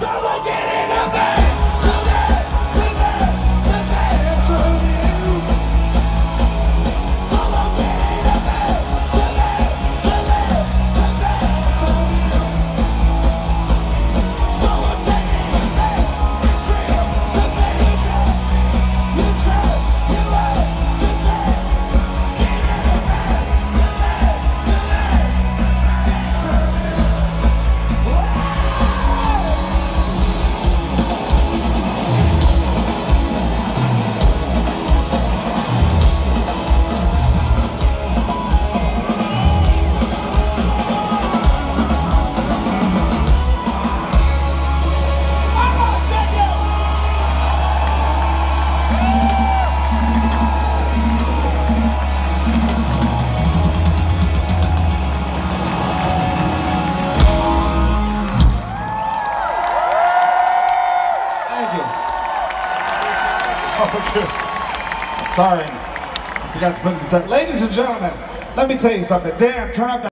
Someone get in the bed. The bed, the bed, the bed. It's for you. Someone get in the bed. The bed, the bed, the bed. It's for you. Someone take in the bed. It's real. The baby. You trust. You love. The bed. Get in the bed. The bed, the bed. It's for you. Thank you. Oh, good. Sorry. I forgot to put it in the set. Ladies and gentlemen, let me tell you something. Dan, turn up the